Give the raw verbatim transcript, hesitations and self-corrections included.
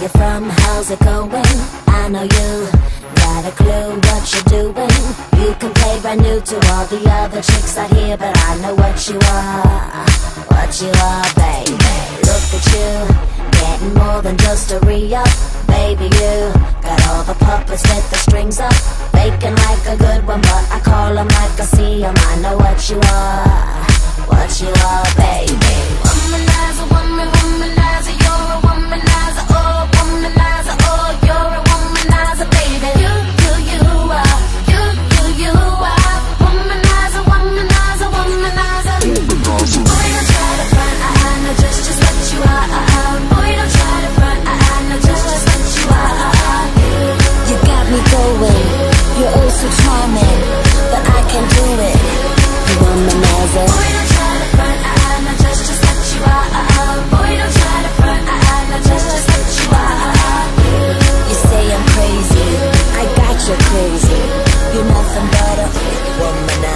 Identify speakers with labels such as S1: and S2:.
S1: you from? How's it going? I know you got a clue what you're doing. You can play brand new to all the other chicks out here, but I know what you are, what you are, baby. Look at you, getting more than just a re-up. Baby, you got all the puppets with the strings up, faking like a good one, but I call them like I see them. I know what you are, what you are, baby. Womanizer, woman, womanizer, you're a womanizer, oh, womanizer, oh, you're a womanizer, baby. You, you, you are, you, you, you are, womanizer, womanizer, womanizer. Boy, don't try to front, I, I know just, just what you are, uh, uh. Boy, don't try to front, I, I know just, just what you are, uh, uh. You got me going, you're oh so charming, but I can't do it, you womanizer. Boy, don't try to front, I, I know just, just what you are, uh, uh. Boy, don't try to front, I, I know just, just what you are, uh, uh. You say I'm crazy, I got you crazy, you're nothing but a womanizer.